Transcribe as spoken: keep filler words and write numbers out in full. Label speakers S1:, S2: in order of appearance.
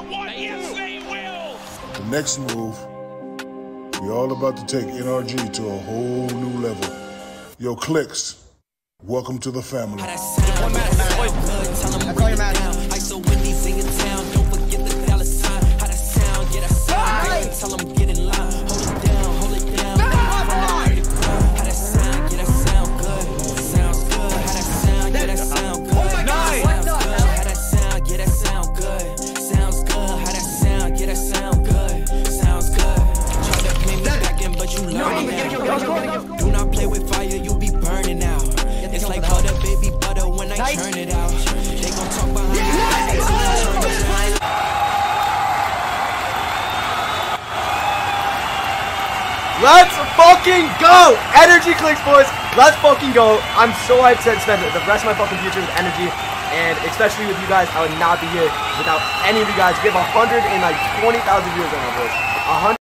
S1: not want you. Yes, they will.
S2: The next move, we all about to take N R G to a whole new level. Yo, Clix, welcome to the family.
S3: That's all you're mad at. I so Wendy's in your town. Don't forget the dollar sign. How that sound? Get a sign. Tell them get in line. Hold it down, hold it down. How that sound? Get that sound good. Sounds good. How that sound? Get that sound good. Sounds good. How that sound? Get that sound good. Sounds good. How that sound? Get that sound good. Sounds good. Try to play me back in, but you learning now. Do not play with fire, you be burning out. It's like butter, baby butter when I nice. Turn it out. They gon' talk behind yeah. me.
S4: Let's fucking go! Energy Clix, boys! Let's fucking go! I'm so hyped to spend the rest of my fucking future with energy, and especially with you guys. I would not be here without any of you guys. We have one hundred twenty thousand viewers right now, boys. one hundred